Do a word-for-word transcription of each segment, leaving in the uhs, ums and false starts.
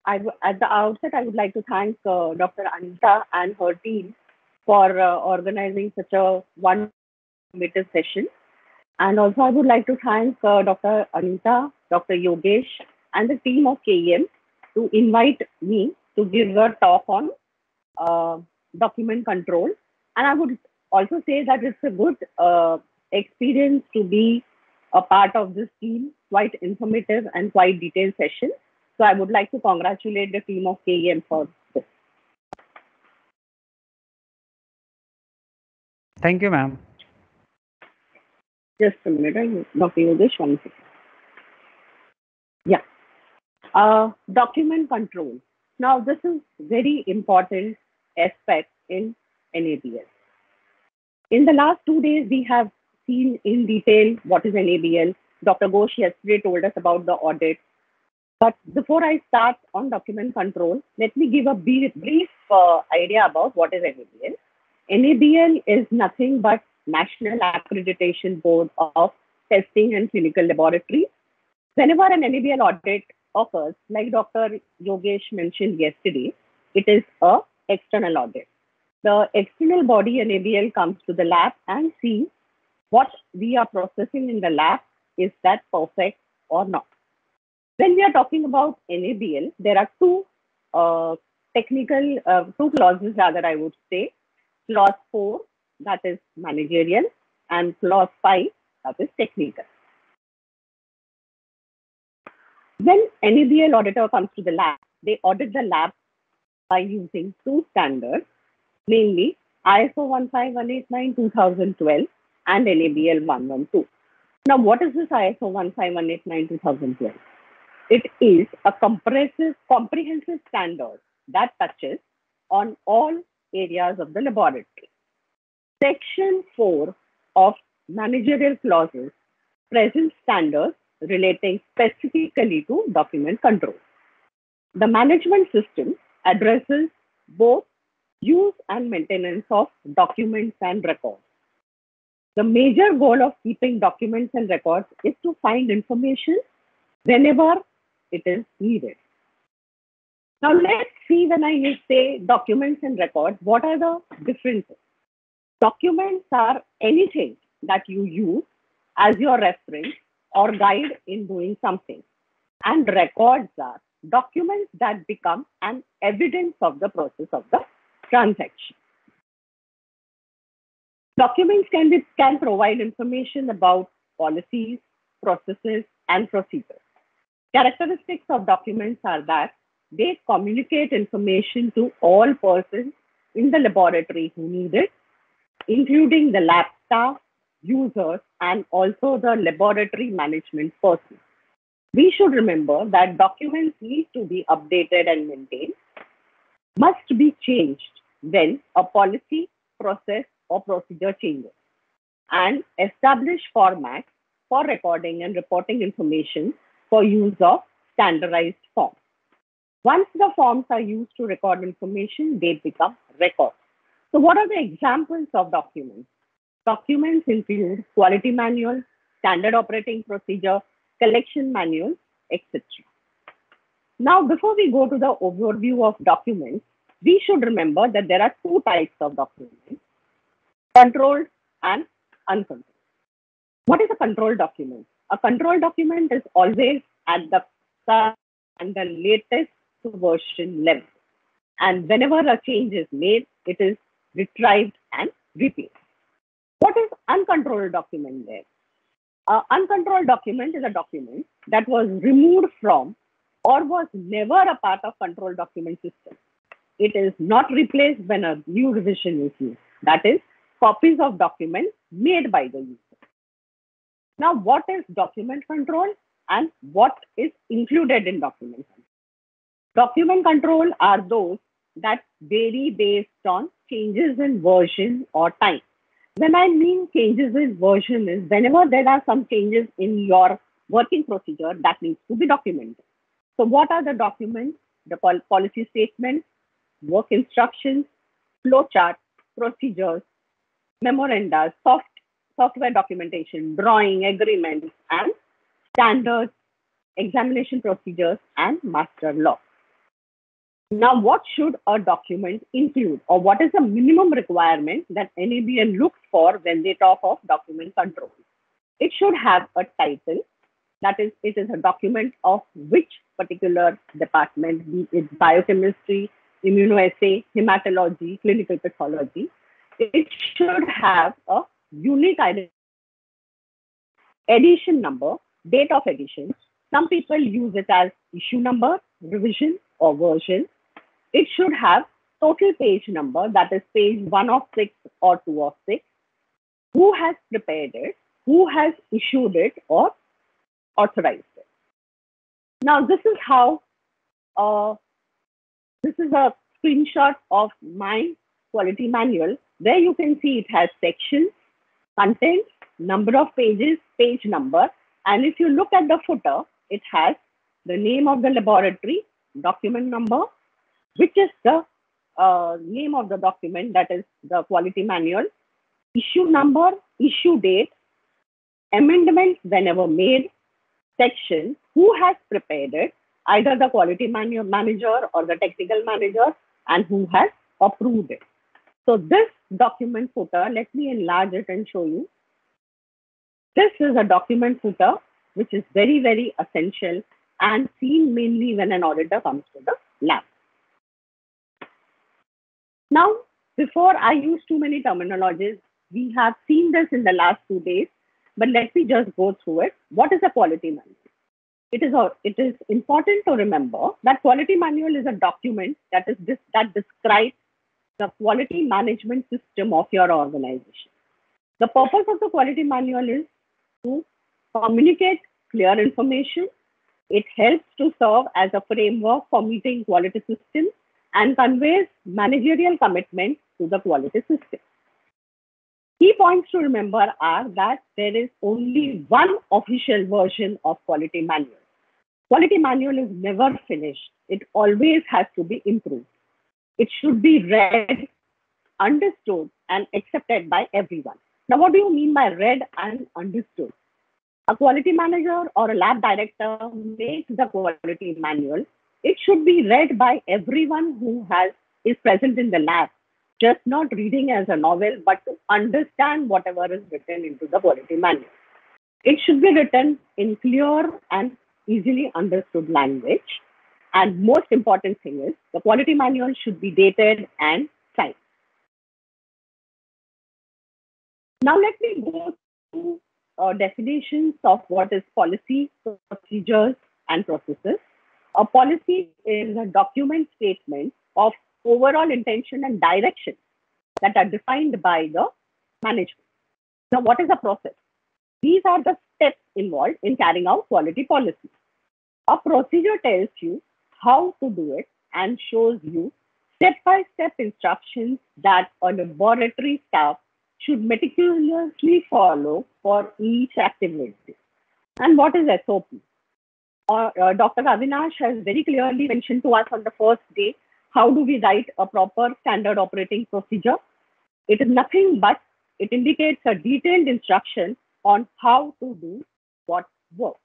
I w- at the outset, I would like to thank uh, Doctor Anita and her team for uh, organizing such a wonderful and informative session. And also, I would like to thank uh, Doctor Anita, Doctor Yogesh, and the team of K E M to invite me to give a talk on uh, document control. And I would also say that it's a good uh, experience to be a part of this team, quite informative and quite detailed session. So I would like to congratulate the team of K E M for this. Thank you, ma'am. Just a minute, Doctor Yogesh, one second. Yeah. Uh, document control. Now, this is very important aspect in N A B L. In the last two days, we have seen in detail what is N A B L. Doctor Ghosh yesterday told us about the audit. But before I start on document control, let me give a brief, brief uh, idea about what is N A B L. N A B L is nothing but National Accreditation Board of Testing and Clinical Laboratories. Whenever an N A B L audit occurs, like Doctor Yogesh mentioned yesterday, it is a external audit. The external body N A B L comes to the lab and sees what we are processing in the lab, is that perfect or not. When we are talking about N A B L, there are two uh, technical, uh, two clauses rather, I would say. Clause four, that is managerial, and clause five, that is technical. When N A B L auditor comes to the lab, they audit the lab by using two standards, mainly I S O one five one eight nine two thousand twelve and N A B L one twelve. Now, what is this I S O one five one eight nine two thousand twelve? It is a comprehensive, comprehensive standard that touches on all areas of the laboratory. Section four of managerial clauses presents standards relating specifically to document control. The management system addresses both use and maintenance of documents and records. The major goal of keeping documents and records is to find information whenever it is needed. Now, let's see when I say documents and records, what are the differences? Documents are anything that you use as your reference or guide in doing something. And records are documents that become an evidence of the process of the transaction. Documents can, be, can provide information about policies, processes, and procedures. Characteristics of documents are that they communicate information to all persons in the laboratory who need it, including the lab staff, users, and also the laboratory management persons. We should remember that documents need to be updated and maintained, must be changed when a policy, process, or procedure changes, and establish formats for recording and reporting information for use of standardized forms. Once the forms are used to record information, they become records. So, what are the examples of documents? Documents include quality manual, standard operating procedure, collection manual, et cetera. Now, before we go to the overview of documents, we should remember that there are two types of documents, controlled and uncontrolled. What is a controlled document? A controlled document is always at the current and the latest version level. And whenever a change is made, it is retrieved and replaced. What is uncontrolled document there? An uncontrolled document is a document that was removed from or was never a part of controlled document system. It is not replaced when a new revision is used. That is, copies of documents made by the user. Now, what is document control and what is included in document control? Document control are those that vary based on changes in version or time. When I mean changes in version is whenever there are some changes in your working procedure that needs to be documented. So what are the documents? The policy statement, work instructions, flowchart, procedures, memoranda, soft, software documentation, drawing, agreements, and standards, examination procedures, and master law. Now, what should a document include, or what is the minimum requirement that N A B N looks for when they talk of document control? It should have a title, that is, it is a document of which particular department, be it biochemistry, immunoassay, hematology, clinical pathology. It should have a unique identity, edition number, date of edition. Some people use it as issue number, revision, or version. It should have total page number, that is page one of six or two of six. Who has prepared it? Who has issued it or authorized it? Now, this is how, uh, this is a screenshot of my quality manual. There you can see it has sections, content, number of pages, page number. And if you look at the footer, it has the name of the laboratory, document number, which is the uh, name of the document, that is the quality manual, issue number, issue date, amendments whenever made, section, who has prepared it, either the quality manu- manager or the technical manager, and who has approved it. So this document footer, let me enlarge it and show you. This is a document footer, which is very, very essential and seen mainly when an auditor comes to the lab. Now, before I use too many terminologies, we have seen this in the last two days, but let me just go through it. What is a quality manual? It is, a, it is important to remember that quality manual is a document that is this, that describes the quality management system of your organization. The purpose of the quality manual is to communicate clear information. It helps to serve as a framework for meeting quality systems and conveys managerial commitment to the quality system. Key points to remember are that there is only one official version of quality manual. Quality manual is never finished. It always has to be improved. It should be read, understood, and accepted by everyone. Now, what do you mean by read and understood? A quality manager or a lab director makes the quality manual. It should be read by everyone who has is present in the lab, just not reading as a novel, but to understand whatever is written into the quality manual. It should be written in clear and easily understood language. And most important thing is the quality manual should be dated and signed. Now let me go to uh, definitions of what is policy, procedures, and processes. A policy is a document statement of overall intention and direction that are defined by the management. Now, what is a process? These are the steps involved in carrying out quality policy. A procedure tells you how to do it and shows you step-by-step instructions that a laboratory staff should meticulously follow for each activity. And what is S O P? Uh, uh, Doctor Avinash has very clearly mentioned to us on the first day, how do we write a proper standard operating procedure? It is nothing but it indicates a detailed instruction on how to do what work.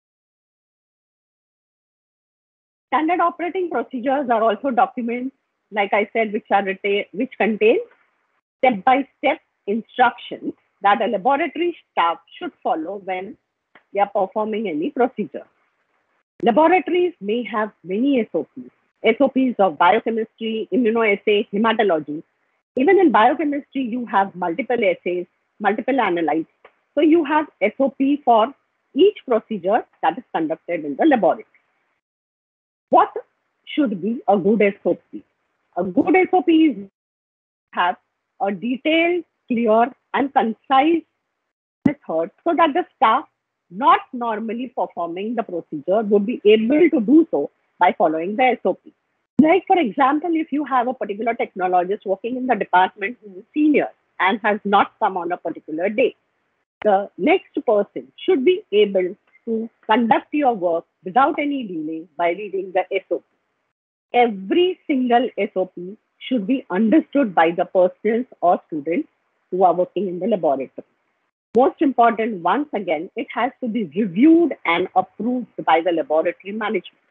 Standard operating procedures are also documents, like I said, which are written, which contain step-by-step instructions that a laboratory staff should follow when they are performing any procedure. Laboratories may have many S O Ps, S O Ps of biochemistry, immunoassay, hematology. Even in biochemistry, you have multiple assays, multiple analytes. So you have S O P for each procedure that is conducted in the laboratory. What should be a good S O P? A good S O P is have a detailed, clear, and concise method so that the staff not normally performing the procedure would be able to do so by following the S O P. Like, for example, if you have a particular technologist working in the department who is senior and has not come on a particular day, the next person should be able to conduct your work without any delay by reading the S O P. Every single S O P should be understood by the persons or students who are working in the laboratory. Most important, once again, it has to be reviewed and approved by the laboratory management.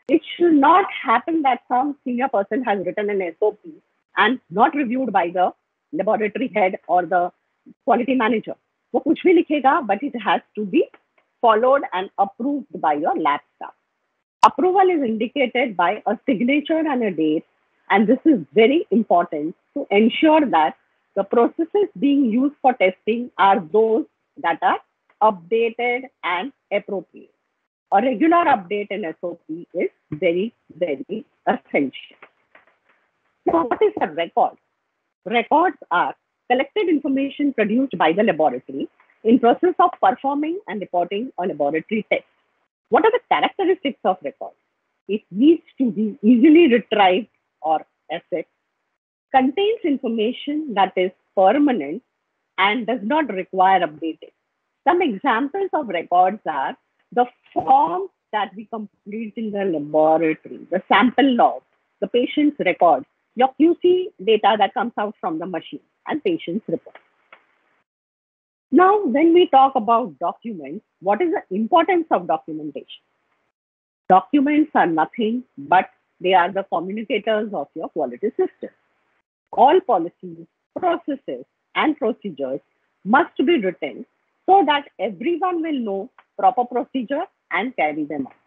It should not happen that some senior person has written an S O P and not reviewed by the laboratory head or the quality manager. वो कुछ भी लिखेगा, but it has to be followed and approved by your lab staff. Approval is indicated by a signature and a date, and this is very important to ensure that the processes being used for testing are those that are updated and appropriate. A regular update in S O P is very, very essential. So what is a record? Records are collected information produced by the laboratory in process of performing and reporting a laboratory test. What are the characteristics of records? It needs to be easily retrieved or accessed, contains information that is permanent and does not require updating. Some examples of records are the forms that we complete in the laboratory, the sample log, the patient's records, your Q C data that comes out from the machine, and patient's report. Now, when we talk about documents, what is the importance of documentation? Documents are nothing but they are the communicators of your quality system. All policies, processes, and procedures must be written so that everyone will know proper procedure and carry them out.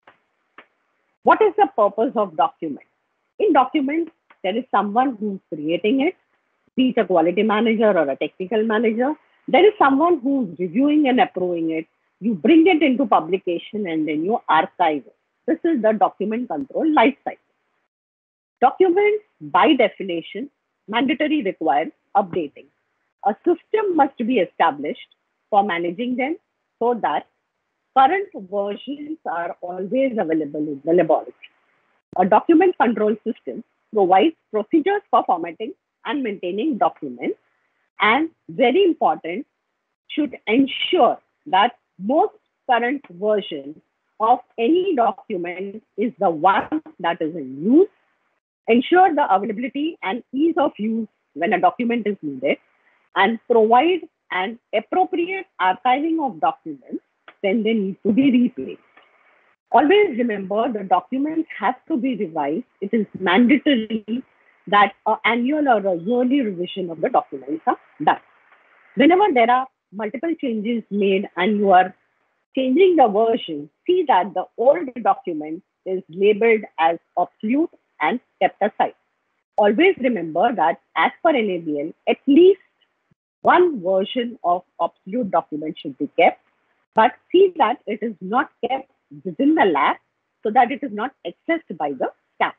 What is the purpose of document? In documents, there is someone who's creating it, be it a quality manager or a technical manager. There is someone who's reviewing and approving it. You bring it into publication and then you archive it. This is the document control life cycle. Documents, by definition, mandatory require updating. A system must be established for managing them so that current versions are always available in the laboratory. A document control system provides procedures for formatting and maintaining documents, and very important, should ensure that most current version of any document is the one that is in use, ensure the availability and ease of use when a document is needed, and provide an appropriate archiving of documents when they need to be replaced. Always remember the documents have to be revised. It is mandatory that an annual or a yearly revision of the documents are done. Whenever there are multiple changes made and you are changing the version, see that the old document is labeled as obsolete and kept aside. Always remember that as per N A B L, at least one version of obsolete document should be kept, but see that it is not kept within the lab so that it is not accessed by the staff.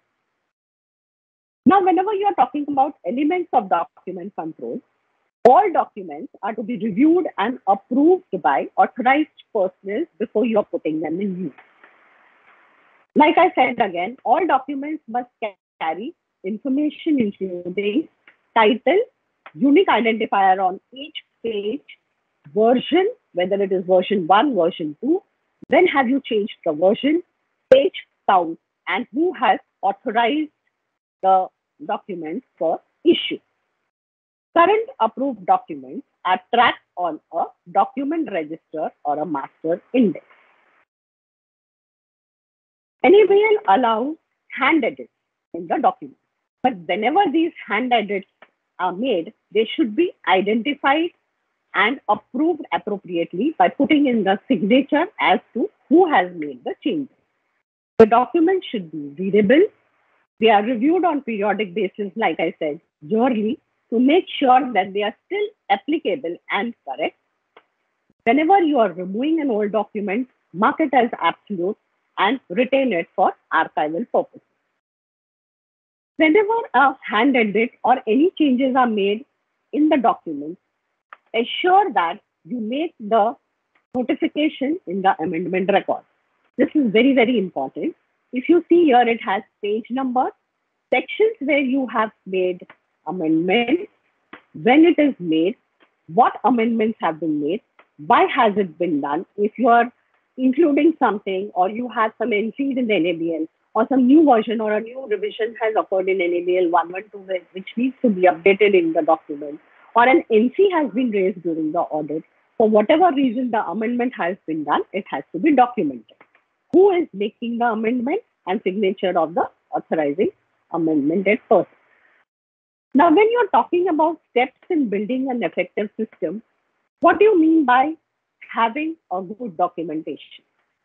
Now, whenever you are talking about elements of document control, all documents are to be reviewed and approved by authorized personnel before you are putting them in use. Like I said again, all documents must carry information including title, unique identifier on each page, version, whether it is version one, version two, when have you changed the version, page count, and who has authorized the documents for issue. Current approved documents are tracked on a document register or a master index. N A B L allows hand edits in the document, but whenever these hand edits are made, they should be identified and approved appropriately by putting in the signature as to who has made the changes. The documents should be readable. They are reviewed on periodic basis, like I said, yearly, to make sure that they are still applicable and correct. Whenever you are removing an old document, mark it as absolute and retain it for archival purposes. Whenever a hand edit or any changes are made in the document, ensure that you make the notification in the amendment record. This is very, very important. If you see here, it has page number, sections where you have made amendments, when it is made, what amendments have been made, why has it been done. If you are including something or you have some entries in the N A B L or some new version or a new revision has occurred in N A B L one twelve, which needs to be updated in the document, or an N C has been raised during the audit, for whatever reason the amendment has been done, it has to be documented. Who is making the amendment and signature of the authorizing amendmented person. Now, when you're talking about steps in building an effective system, what do you mean by having a good documentation?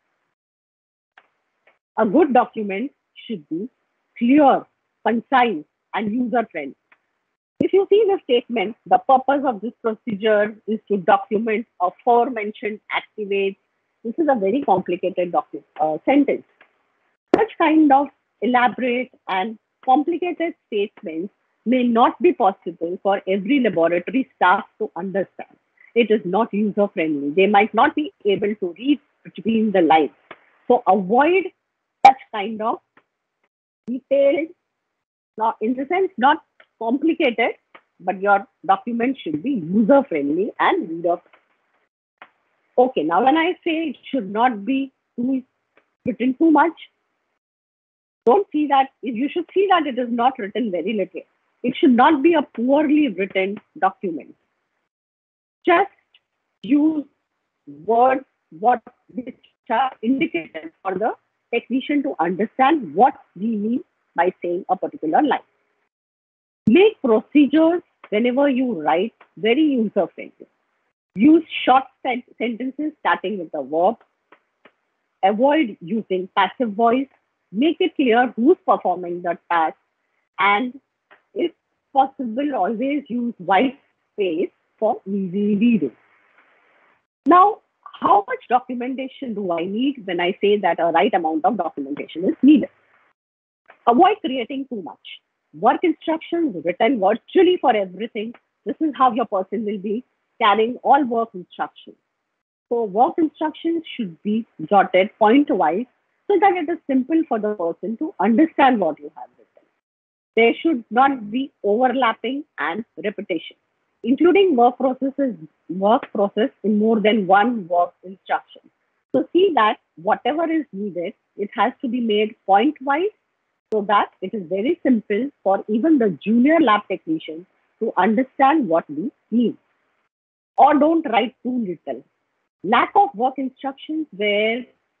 A good document should be clear, concise, and user friendly. If you see the statement, the purpose of this procedure is to document aforementioned activates. This is a very complicated docu- uh, sentence. Such kind of elaborate and complicated statements may not be possible for every laboratory staff to understand. It is not user friendly. They might not be able to read between the lines. So avoid such kind of detailed, not in the sense not complicated, but your document should be user friendly and reader. Okay, now when I say it should not be too written too much, don't see that, you should see that it is not written very little. It should not be a poorly written document. Just use words what which are indicated for the technician to understand what we mean by saying a particular line. Make procedures whenever you write very user friendly. Use short sen- sentences starting with a verb. Avoid using passive voice. Make it clear who's performing the task. And if possible, always use white space for easy reading. Now, how much documentation do I need when I say that a right amount of documentation is needed? Avoid creating too much. Work instructions written virtually for everything. This is how your person will be carrying all work instructions. So work instructions should be jotted point-wise so that it is simple for the person to understand what you have written. There should not be overlapping and repetition, including work processes, work process in more than one work instruction. So see that whatever is needed, it has to be made point-wise so that it is very simple for even the junior lab technician to understand what we need. Or don't write too little. Lack of work instructions where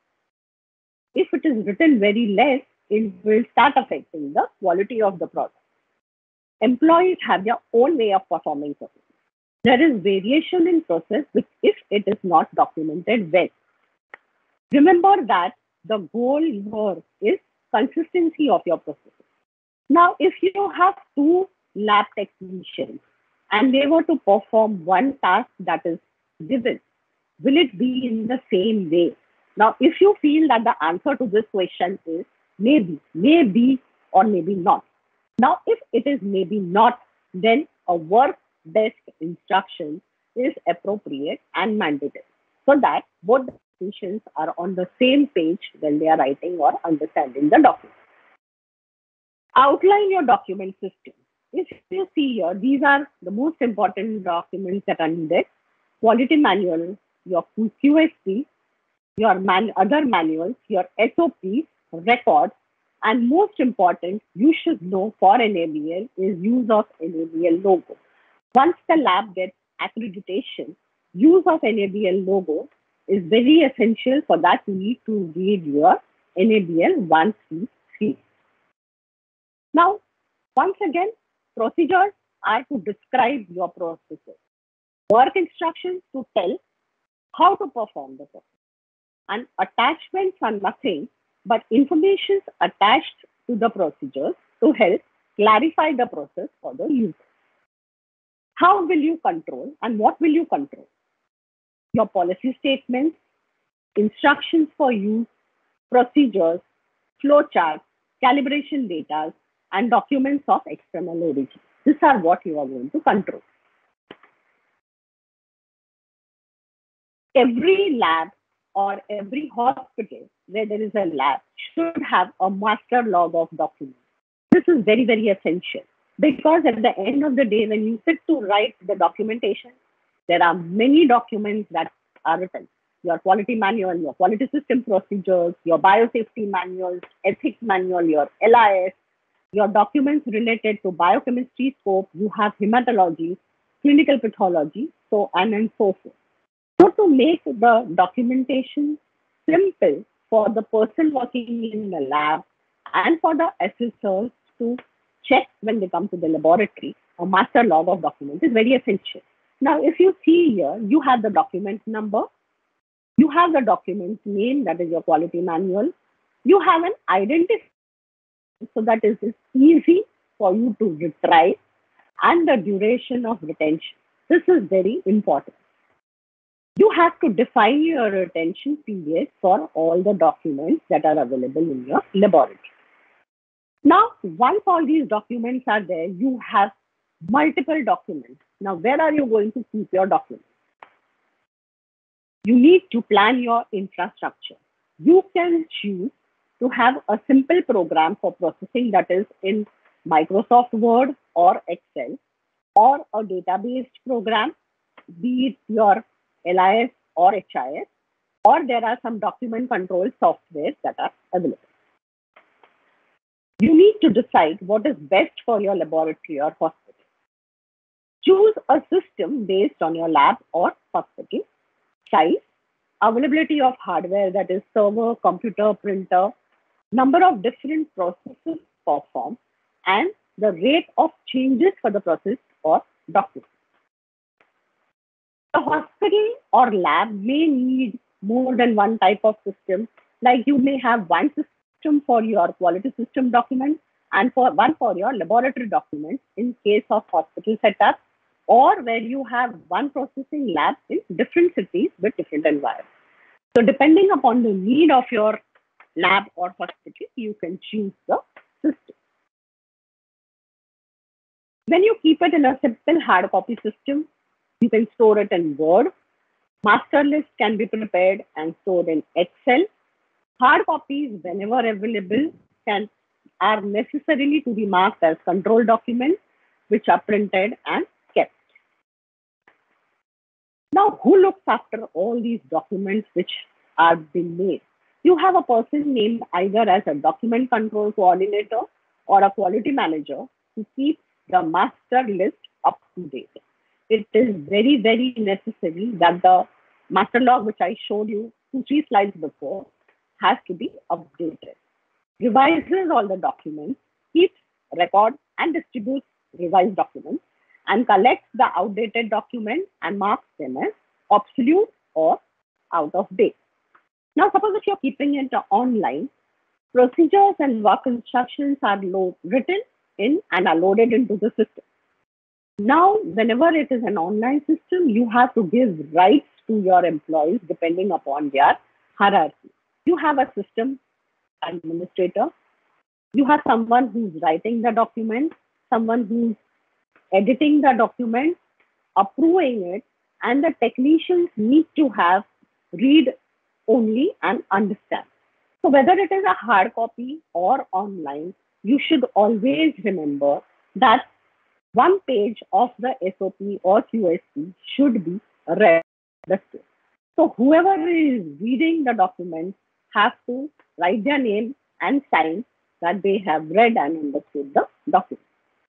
if it is written very less, it will start affecting the quality of the product. Employees have their own way of performing process. There is variation in process which if it is not documented well. Remember that the goal here is consistency of your processes. Now, if you have two lab technicians and they were to perform one task that is given, will it be in the same way? Now, if you feel that the answer to this question is maybe, maybe, or maybe not. Now, if it is maybe not, then a work desk instruction is appropriate and mandatory so that both the technicians are on the same page when they are writing or understanding the document. Outline your document system. If you see here, these are the most important documents that are needed. Quality manual, your Q S P, your man, other manuals, your S O Ps, records, and most important, you should know for N A B L is use of N A B L logo. Once the lab gets accreditation, use of N A B L logo is very essential for that you need to read your N A B L one C three. Now, once again, procedures are to describe your processes. Work instructions to tell how to perform the process. And attachments are nothing but information attached to the procedures to help clarify the process for the user. How will you control and what will you control? Your policy statements, instructions for use, procedures, flowcharts, calibration data, and documents of external origin. These are what you are going to control. Every lab or every hospital where there is a lab should have a master log of documents. This is very, very essential because at the end of the day, when you sit to write the documentation, there are many documents that are written. Your quality manual, your quality system procedures, your biosafety manuals, ethics manual, your L I S, your documents related to biochemistry scope, you have hematology, clinical pathology, so on and so forth. So to make the documentation simple for the person working in the lab and for the assessors to check when they come to the laboratory, a master log of documents is very essential. Now, if you see here, you have the document number, you have the document name, that is your quality manual, you have an identifier, so that is it's easy for you to retrieve, and the duration of retention. This is very important. You have to define your retention period for all the documents that are available in your laboratory. Now, once all these documents are there, you have multiple documents. Now, where are you going to keep your documents? You need to plan your infrastructure. You can choose to have a simple program for processing, that is in Microsoft Word or Excel, or a database program, be it your L I S or H I S, or there are some document control softwares that are available. You need to decide what is best for your laboratory or hospital. Choose a system based on your lab or hospital size, availability of hardware, that is server, computer, printer, number of different processes performed, and the rate of changes for the process or document. The hospital or lab may need more than one type of system, like you may have one system for your quality system documents and for one for your laboratory documents in case of hospital setup, or where you have one processing lab in different cities with different environments. So depending upon the need of your lab or hospital, you can choose the system. When you keep it in a simple hard copy system, you can store it in Word. Master list can be prepared and stored in Excel. Hard copies, whenever available, can are necessarily to be marked as control documents, which are printed and kept. Now, who looks after all these documents which are being made? You have a person named either as a document control coordinator or a quality manager to keep the master list up to date. It is very, very necessary that the master log, which I showed you two, three slides before, has to be updated. Revises all the documents, keeps record and distributes revised documents, and collects the outdated documents and marks them as obsolete or out of date. Now, suppose if you're keeping it online, procedures and work instructions are load, written in and are loaded into the system. Now, whenever it is an online system, you have to give rights to your employees depending upon their hierarchy. You have a system administrator, you have someone who's writing the document, someone who's editing the document, approving it, and the technicians need to have read only and understand. So whether it is a hard copy or online, you should always remember that one page of the S O P or Q S P should be read. So whoever is reading the document has to write their name and sign that they have read and understood the document.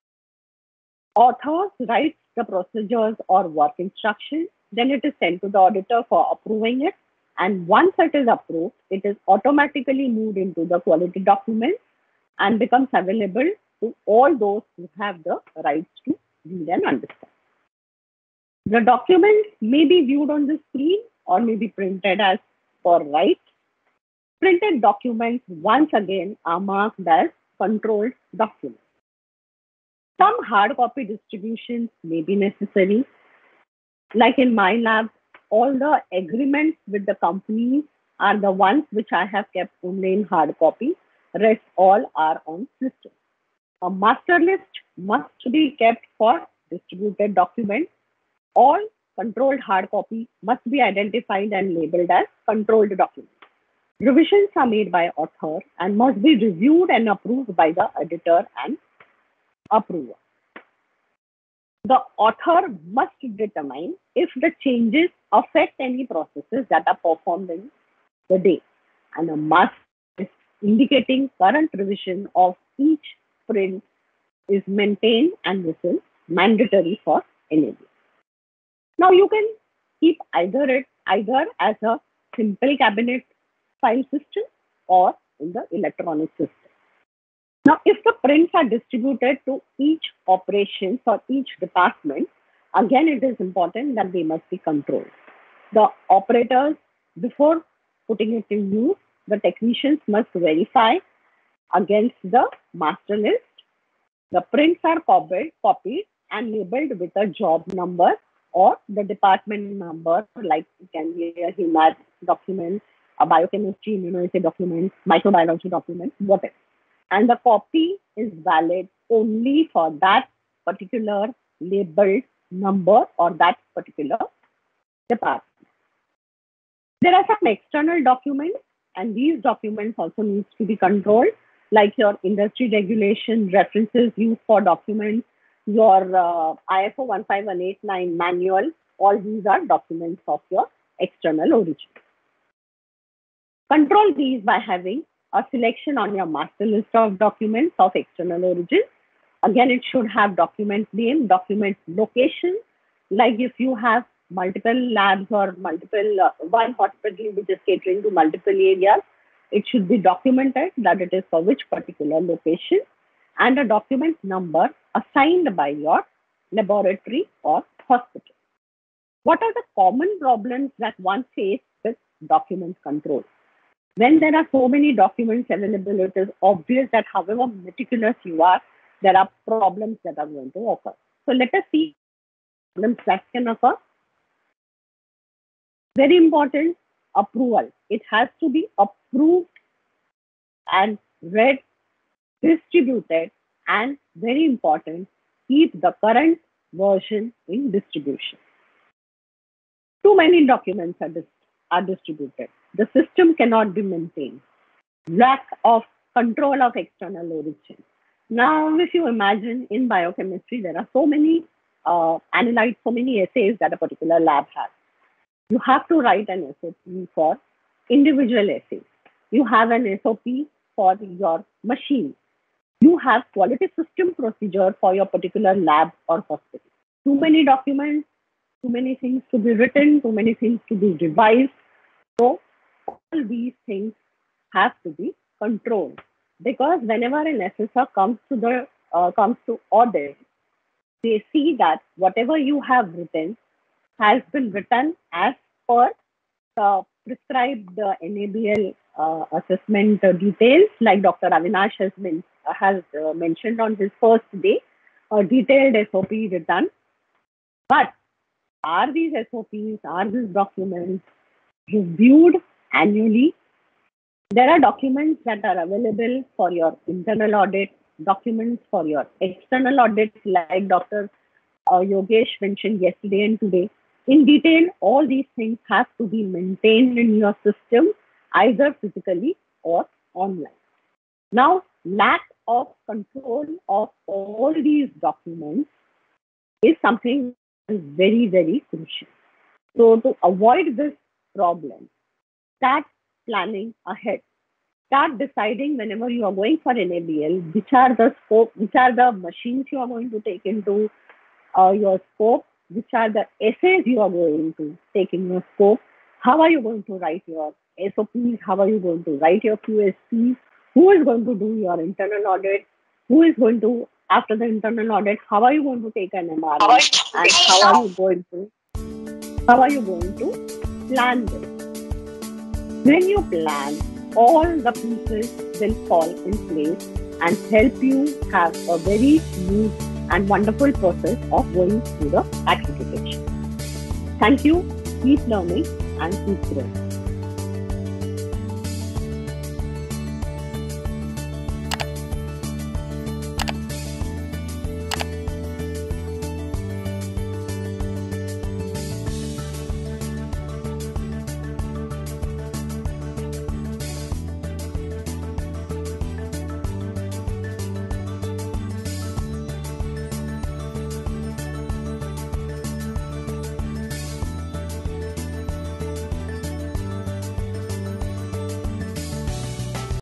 Author writes the procedures or work instructions, then it is sent to the auditor for approving it. And once it is approved, it is automatically moved into the quality document and becomes available to all those who have the rights to read and understand. The documents may be viewed on the screen or may be printed as per right. Printed documents, once again, are marked as controlled documents. Some hard copy distributions may be necessary. Like in my lab, all the agreements with the companies are the ones which I have kept only in hard copy. Rest all are on system. A master list must be kept for distributed documents. All controlled hard copy must be identified and labeled as controlled documents. Revisions are made by author and must be reviewed and approved by the editor and approver. The author must determine if the changes affect any processes that are performed in the day, and a must is indicating current revision of each print is maintained, and this is mandatory for enabling. Now you can keep either it either as a simple cabinet file system or in the electronic system. Now, if the prints are distributed to each operation for each department, again, it is important that they must be controlled. The operators, before putting it in use, the technicians must verify against the master list. The prints are copied, copied and labeled with a job number or the department number, like it can be a HEMAT document, a biochemistry, immunoassay document, microbiology document, whatever. And the copy is valid only for that particular labeled number or that particular department. There are some external documents, and these documents also needs to be controlled, like your industry regulation, references used for documents, your uh, I S O one five one eight nine manual. All these are documents of your external origin. Control these by having a selection on your master list of documents of external origin. Again, it should have document name, document location. Like if you have multiple labs or multiple, uh, one hospital which is catering to multiple areas, it should be documented that it is for which particular location, and a document number assigned by your laboratory or hospital. What are the common problems that one faces with document control? When there are so many documents available, it is obvious that however meticulous you are, there are problems that are going to occur. So let us see problems that can occur. Very important, approval. It has to be approved and read, distributed, and very important, keep the current version in distribution. Too many documents are, dis are distributed. The system cannot be maintained. Lack of control of external origin. Now, if you imagine in biochemistry, there are so many uh, analytes, so many assays that a particular lab has. You have to write an S O P for individual assays. You have an S O P for your machine. You have quality system procedure for your particular lab or hospital. Too many documents, too many things to be written, too many things to be revised. So all these things have to be controlled, because whenever an assessor comes to the uh, comes to audit, they see that whatever you have written has been written as per the prescribed uh, N A B L uh, assessment uh, details, like Doctor Avinash has been uh, has uh, mentioned on his first day, a detailed S O P written. But are these S O Ps, are these documents reviewed annually? There are documents that are available for your internal audit, documents for your external audit, like Doctor Uh, Yogesh mentioned yesterday and today. In detail, all these things have to be maintained in your system, either physically or online. Now, lack of control of all these documents is something that is very, very crucial. So to avoid this problem, start planning ahead. Start deciding whenever you are going for N A B L, which are the scope, which are the machines you are going to take into Uh, your scope, which are the essays you are going to take in your scope, how are you going to write your S O Ps, how are you going to write your Q S Ps, who is going to do your internal audit, who is going to, after the internal audit, how are you going to take an M R I, and how are you going to, how are you going to plan this? When you plan, all the pieces will fall in place and help you have a very smooth and wonderful process of going through the accreditation. Thank you. Keep learning and keep growing.